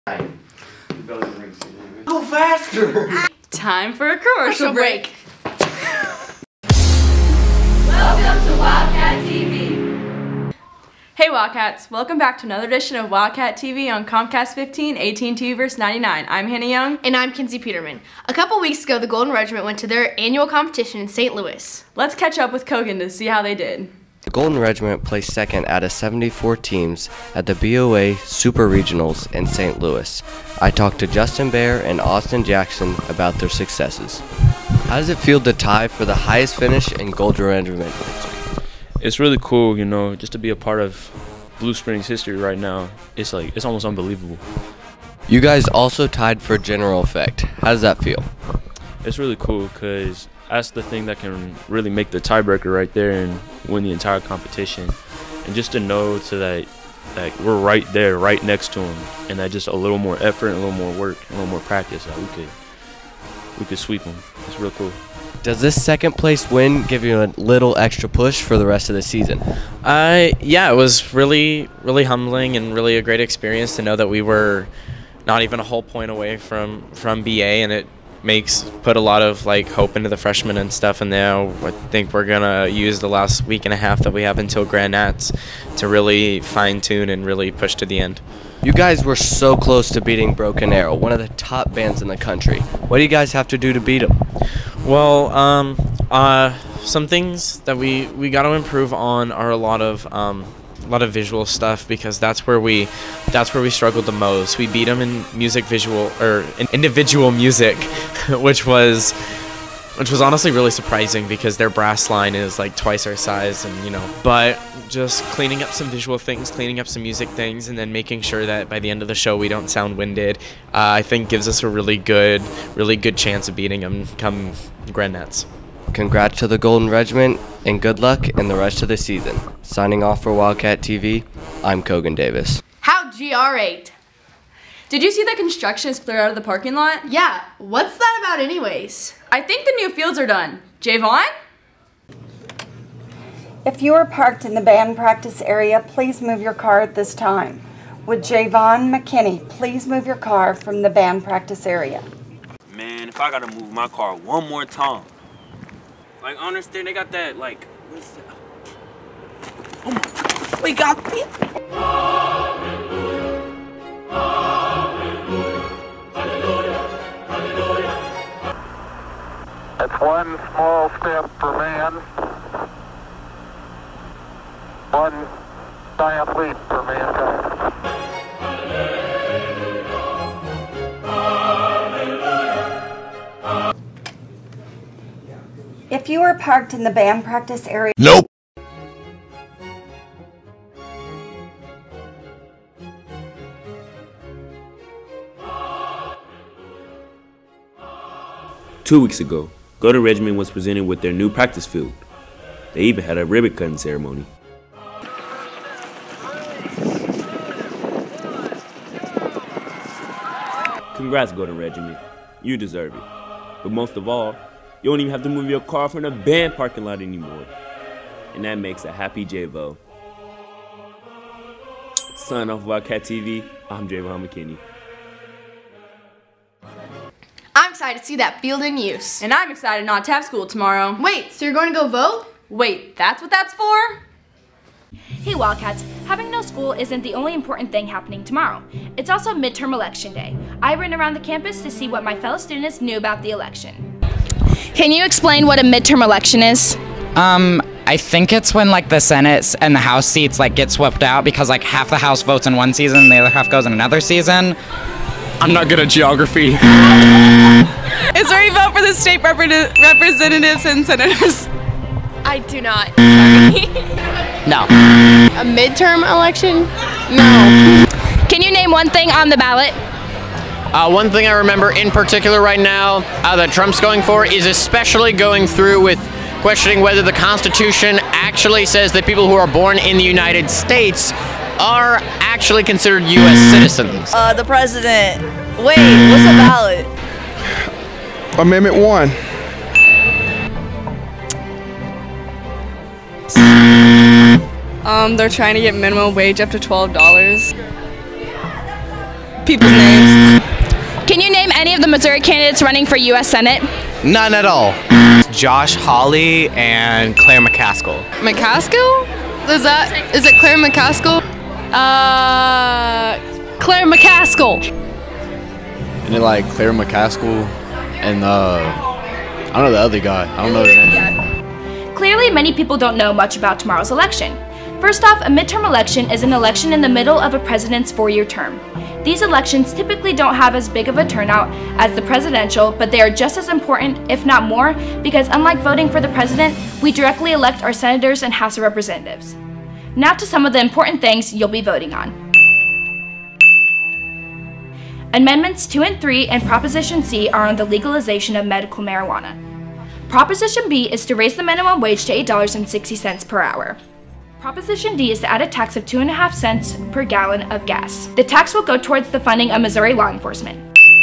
Go faster! Time for a commercial break. Welcome to Wildcat TV. Hey Wildcats, welcome back to another edition of Wildcat TV on Comcast 15, AT&T vs. 99. I'm Hannah Young. And I'm Kinsey Peterman. A couple weeks ago, the Golden Regiment went to their annual competition in St. Louis. Let's catch up with Kogan to see how they did. The Golden Regiment placed second out of 74 teams at the BOA Super Regionals in St. Louis. I talked to Justin Bear and Austin Jackson about their successes. How does it feel to tie for the highest finish in Golden Regiment history? It's really cool, you know, just to be a part of Blue Springs history right now. It's almost unbelievable. You guys also tied for General Effect. How does that feel? It's really cool because that's the thing that can really make the tiebreaker right there and win the entire competition. And just to know that we're right there, right next to them, and that just a little more effort, and a little more work, and a little more practice, that we could sweep them. It's real cool. Does this second place win give you a little extra push for the rest of the season? Yeah, it was really humbling and really a great experience to know that we were not even a whole point away from BA, and it put a lot of hope into the freshmen and stuff. And now I think we're gonna use the last week and a half that we have until Grand Nats to really fine tune and really push to the end. You guys were so close to beating Broken Arrow, one of the top bands in the country. What do you guys have to do to beat them? Well, some things that we got to improve on are a lot of visual stuff, because that's where we struggled the most. We beat them in individual music, which was honestly really surprising because their brass line is like twice our size, and but just cleaning up some visual things, cleaning up some music things, and then making sure that by the end of the show we don't sound winded, I think gives us a really good chance of beating them come Grand Nats. Congrats to the Golden Regiment, and good luck in the rest of the season. Signing off for Wildcat TV, I'm Kogan Davis. How GR8? Did you see that construction is cleared out of the parking lot? Yeah, what's that about anyways? I think the new fields are done. Javon? If you are parked in the band practice area, please move your car at this time. Would Javon McKinney please move your car from the band practice area? Man, if I gotta move my car one more time. I understand they got that, what's that? Oh my God, we got people! Hallelujah, hallelujah, hallelujah, hallelujah. It's one small step for man, one giant leap for mankind. If you are parked in the band practice area... Nope. Two weeks ago, Golden Regiment was presented with their new practice field. They even had a ribbon cutting ceremony. Congrats, Golden Regiment. You deserve it. But most of all, you don't even have to move your car from the band parking lot anymore. And that makes a happy J-Vo. Signing off Wildcat TV, I'm Javon McKinney. I'm excited to see that field in use. And I'm excited not to have school tomorrow. Wait, so you're going to go vote? Wait, that's what that's for? Hey Wildcats, having no school isn't the only important thing happening tomorrow. It's also midterm election day. I ran around the campus to see what my fellow students knew about the election. Can you explain what a midterm election is? I think it's when the Senate and the House seats get swept out because half the House votes in one season and the other half goes in another season. I'm not good at geography. Is there a vote for the state representatives and senators? I do not. Sorry. No. A midterm election? No. Can you name one thing on the ballot? One thing I remember in particular right now that Trump's going for is especially going through with questioning whether the Constitution actually says that people who are born in the United States are actually considered U.S. citizens. The president. Wait, what's a ballot? Amendment 1. They're trying to get minimum wage up to $12. people's names. Can you name any of the Missouri candidates running for U.S. Senate? None at all. Josh Hawley and Claire McCaskill. McCaskill? Is it Claire McCaskill? Claire McCaskill. And then like Claire McCaskill and I don't know the other guy. I don't know his name. Clearly, many people don't know much about tomorrow's election. First off, a midterm election is an election in the middle of a president's 4-year term. These elections typically don't have as big of a turnout as the presidential, but they are just as important, if not more, because unlike voting for the president, we directly elect our senators and House of Representatives. Now to some of the important things you'll be voting on. Amendments 2 and 3 and Proposition C are on the legalization of medical marijuana. Proposition B is to raise the minimum wage to $8.60 per hour. Proposition D is to add a tax of 2.5 cents per gallon of gas. The tax will go towards the funding of Missouri law enforcement.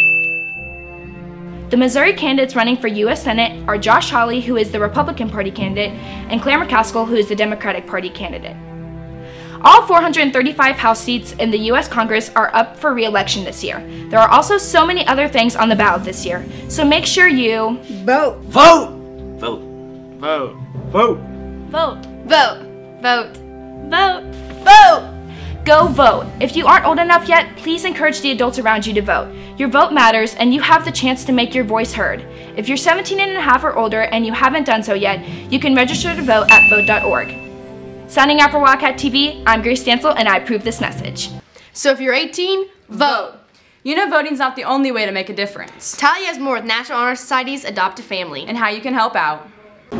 The Missouri candidates running for U.S. Senate are Josh Hawley, who is the Republican Party candidate, and Claire McCaskill, who is the Democratic Party candidate. All 435 House seats in the U.S. Congress are up for re-election this year. There are also so many other things on the ballot this year, so make sure you vote. Vote! Vote. Vote. Vote. Vote. Vote. Vote. Vote. Vote! Go vote. If you aren't old enough yet, please encourage the adults around you to vote. Your vote matters, and you have the chance to make your voice heard. If you're 17 and a half or older and you haven't done so yet, you can register to vote at vote.org. Signing out for Wildcat TV, I'm Grace Stansel, and I approve this message. So if you're 18, vote. You know voting's not the only way to make a difference. Tally has more with National Honor Society's Adopt a Family. And how you can help out.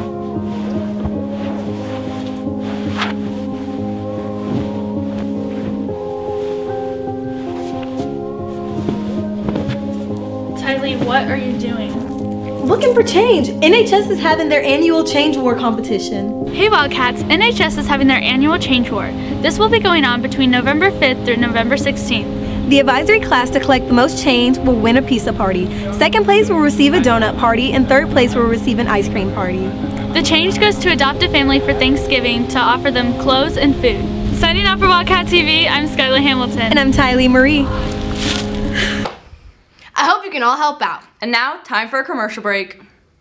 Tylee, what are you doing? Looking for change. NHS is having their annual Change War competition. Hey Wildcats, NHS is having their annual Change War. This will be going on between November 5th through November 16th. The advisory class to collect the most change will win a pizza party. Second place will receive a donut party, and third place will receive an ice cream party. The change goes to Adopt a Family for Thanksgiving to offer them clothes and food. Signing out for Wildcat TV, I'm Skylar Hamilton. And I'm Tylee Marie. I hope you can all help out. And now, time for a commercial break.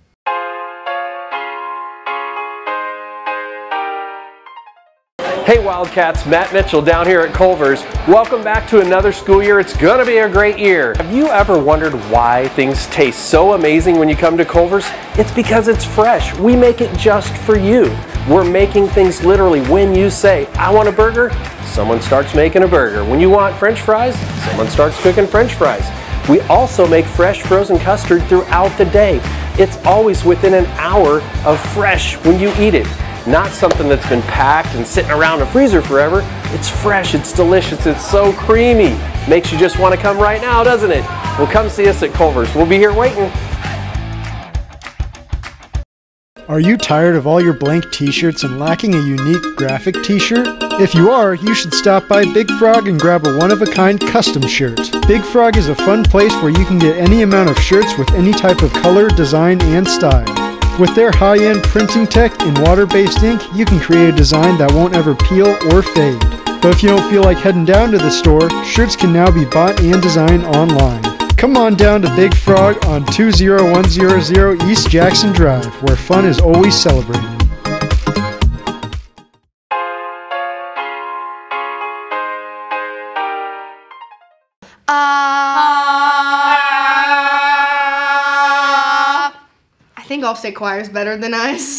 Hey Wildcats, Matt Mitchell down here at Culver's. Welcome back to another school year. It's gonna be a great year. Have you ever wondered why things taste so amazing when you come to Culver's? It's because it's fresh. We make it just for you. We're making things literally when you say, I want a burger, someone starts making a burger. When you want French fries, someone starts cooking French fries. We also make fresh frozen custard throughout the day. It's always within an hour of fresh when you eat it. Not something that's been packed and sitting around a freezer forever. It's fresh, it's delicious, it's so creamy. Makes you just want to come right now, doesn't it? Well, come see us at Culver's. We'll be here waiting. Are you tired of all your blank t-shirts and lacking a unique graphic t-shirt? If you are, you should stop by Big Frog and grab a one-of-a-kind custom shirt. Big Frog is a fun place where you can get any amount of shirts with any type of color, design, and style. With their high-end printing tech and water-based ink, you can create a design that won't ever peel or fade. But if you don't feel like heading down to the store, shirts can now be bought and designed online. Come on down to Big Frog on 20100 East Jackson Drive, where fun is always celebrated. I think All-State Choir is better than us.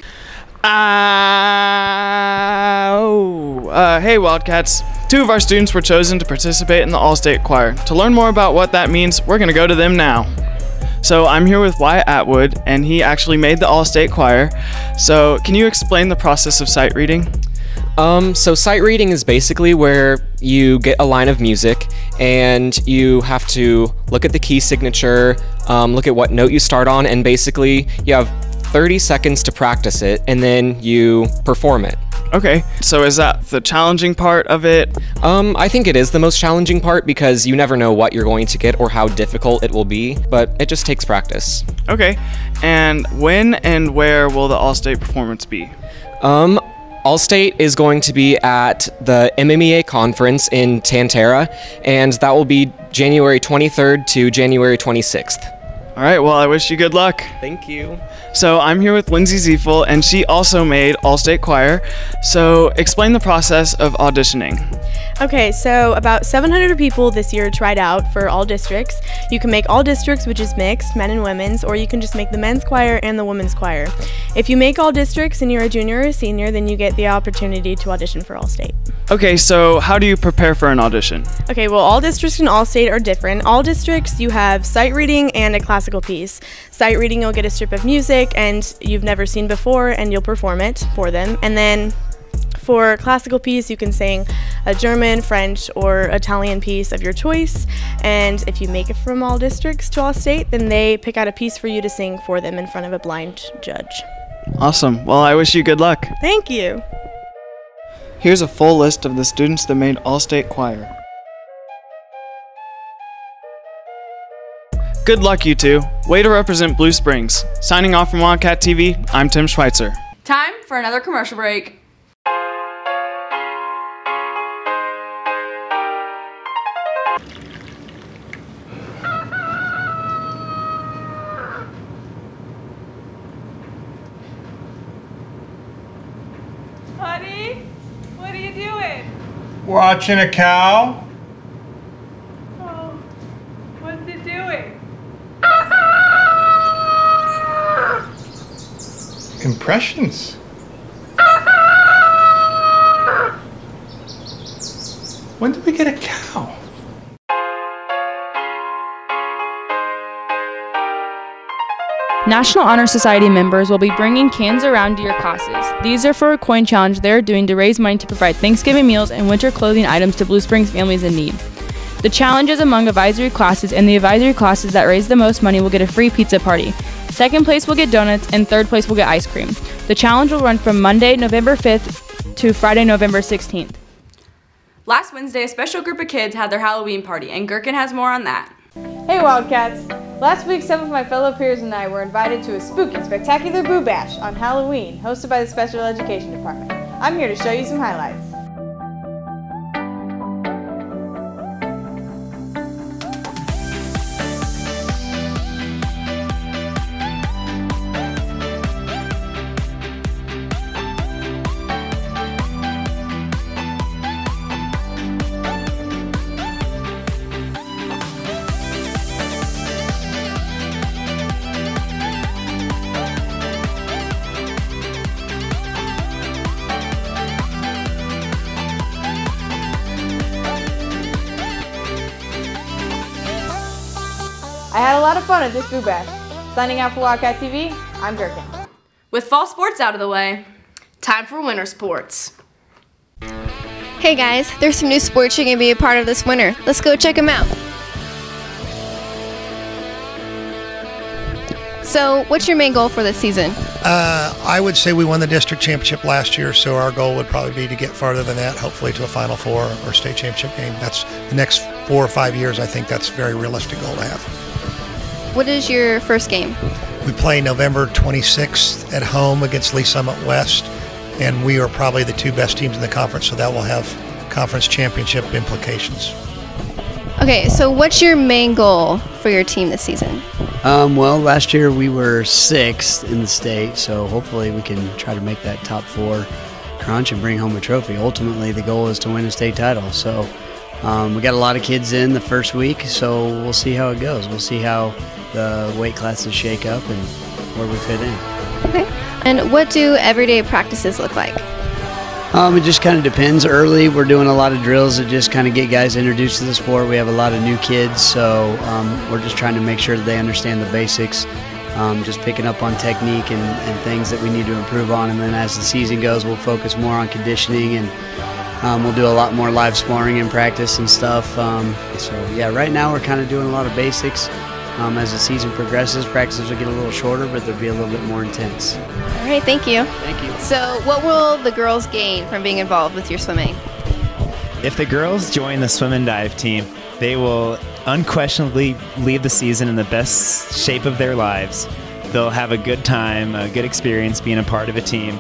Hey Wildcats. 2 of our students were chosen to participate in the All-State Choir. To learn more about what that means, we're going to go to them now. So I'm here with Wyatt Atwood, and he actually made the All-State Choir. So can you explain the process of sight reading? So sight reading is basically where you get a line of music and you have to look at the key signature, look at what note you start on, and basically you have 30 seconds to practice it and then you perform it. Okay, so is that the challenging part of it? I think it is the most challenging part because you never know what you're going to get or how difficult it will be, but it just takes practice. Okay, and when and where will the All-State performance be? All-State is going to be at the MMEA conference in Tantera, and that will be January 23rd to January 26th. All right, well, I wish you good luck. Thank you. So I'm here with Lindsay Ziefel, and she also made All-State Choir. So explain the process of auditioning. Okay, so about 700 people this year tried out for all districts. You can make all districts, which is mixed, men and women's, or you can just make the men's choir and the women's choir. If you make all districts and you're a junior or a senior, then you get the opportunity to audition for All-State. Okay, so how do you prepare for an audition? Okay, well, all districts and All-State are different. All districts, you have sight reading and a classical piece. Sight reading, you'll get a strip of music and you've never seen before, and you'll perform it for them. And then for classical piece, you can sing a German, French, or Italian piece of your choice. And if you make it from all districts to All-State, then they pick out a piece for you to sing for them in front of a blind judge. Awesome. Well, I wish you good luck. Thank you. Here's a full list of the students that made All-State Choir. Good luck, you two. Way to represent Blue Springs. Signing off from Wildcat TV, I'm Tim Schweitzer. Time for another commercial break. Honey, what are you doing? Watching a cow. Oh, what's it doing? Impressions. When did we get a cow? National Honor Society members will be bringing cans around to your classes. These are for a coin challenge they're doing to raise money to provide Thanksgiving meals and winter clothing items to Blue Springs families in need. The challenge is among advisory classes, and the advisory classes that raise the most money will get a free pizza party. Second place will get donuts, and third place will get ice cream. The challenge will run from Monday, November 5th to Friday, November 16th. Last Wednesday, a special group of kids had their Halloween party, and Gherkin has more on that. Hey Wildcats! Last week some of my fellow peers and I were invited to a spooky, spectacular Boo Bash on Halloween, hosted by the Special Education Department. I'm here to show you some highlights. I had a lot of fun at this Boo Bash. Signing out for Wildcat TV, I'm Gherkin. With fall sports out of the way, time for winter sports. Hey guys, there's some new sports you can be a part of this winter. Let's go check them out. So, what's your main goal for this season? I would say we won the district championship last year, so our goal would probably be to get farther than that, hopefully to a Final Four or state championship game. That's the next 4 or 5 years. I think that's a very realistic goal to have. What is your first game? We play November 26th at home against Lee Summit West, and we are probably the 2 best teams in the conference, so that will have conference championship implications. Okay, so what's your main goal for your team this season? Well, last year we were 6th in the state, so hopefully we can try to make that top 4 crunch and bring home a trophy. Ultimately, the goal is to win a state title. So we got a lot of kids in the first week, so we'll see how it goes. We'll see how the weight classes shake up and where we fit in. Okay. And what do everyday practices look like? It just kind of depends. Early, we're doing a lot of drills that just kind of get guys introduced to the sport. We have a lot of new kids, so we're just trying to make sure that they understand the basics, just picking up on technique and things that we need to improve on. And then as the season goes, we'll focus more on conditioning, and we'll do a lot more live sparring in practice and stuff. So yeah, right now we're kind of doing a lot of basics. As the season progresses, practices will get a little shorter, but they'll be a little bit more intense. All right, thank you. Thank you. So what will the girls gain from being involved with your swimming? If the girls join the swim and dive team, they will unquestionably leave the season in the best shape of their lives. They'll have a good time, a good experience being a part of a team.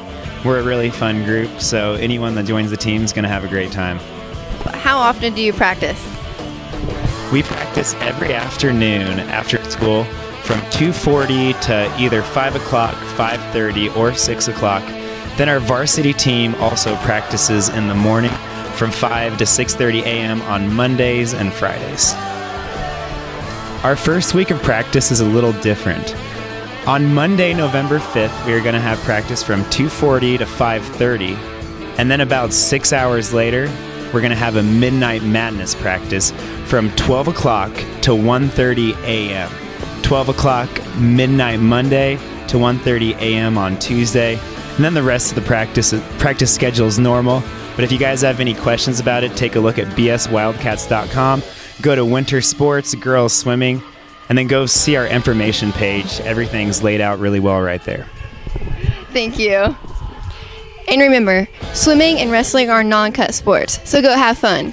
We're a really fun group, so anyone that joins the team is going to have a great time. How often do you practice? We practice every afternoon after school from 2:40 to either 5 o'clock, 5:30, or 6 o'clock. Then our varsity team also practices in the morning from 5 to 6:30 a.m. on Mondays and Fridays. Our first week of practice is a little different. On Monday, November 5th, we are going to have practice from 2:40 to 5:30, and then about 6 hours later, we're going to have a Midnight Madness practice from 12 o'clock to 1:30 a.m. 12 o'clock midnight Monday to 1:30 a.m. on Tuesday, and then the rest of the practice schedule is normal. But if you guys have any questions about it, take a look at bswildcats.com, go to Winter Sports, Girls Swimming, and then go see our information page. Everything's laid out really well right there. Thank you. And remember, swimming and wrestling are non-cut sports, so go have fun.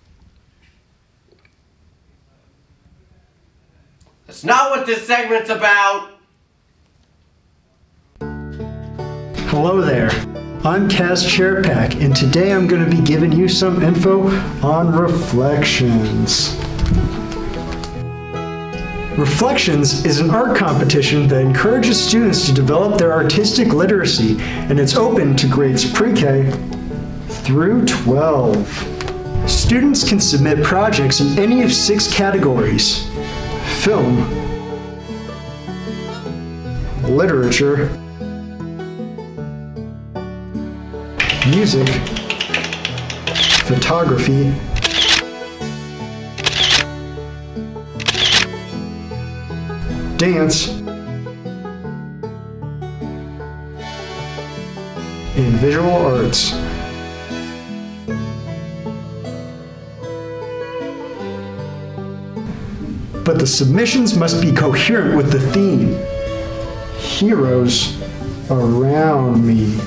That's not what this segment's about. Hello there. I'm Caz Cherepak, and today I'm going to be giving you some info on Reflections. Reflections is an art competition that encourages students to develop their artistic literacy, and it's open to grades pre-K through 12. Students can submit projects in any of 6 categories: film, literature, music, photography, dance, and visual arts. But the submissions must be coherent with the theme: heroes around me.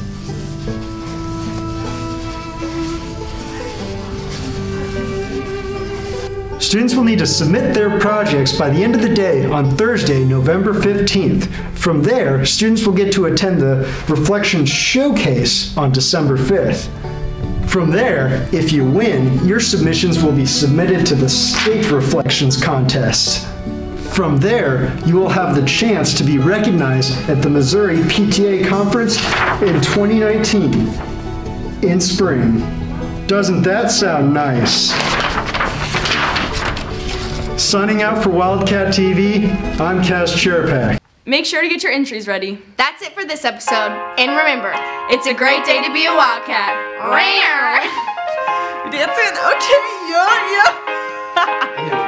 Students will need to submit their projects by the end of the day on Thursday, November 15th. From there, students will get to attend the Reflections Showcase on December 5th. From there, if you win, your submissions will be submitted to the State Reflections Contest. From there, you will have the chance to be recognized at the Missouri PTA Conference in 2019 in spring. Doesn't that sound nice? Signing out for Wildcat TV, I'm Caz Cherepak. Make sure to get your entries ready. That's it for this episode. And remember, it's a great day to be a Wildcat. Rare! Dancing? Okay, yeah.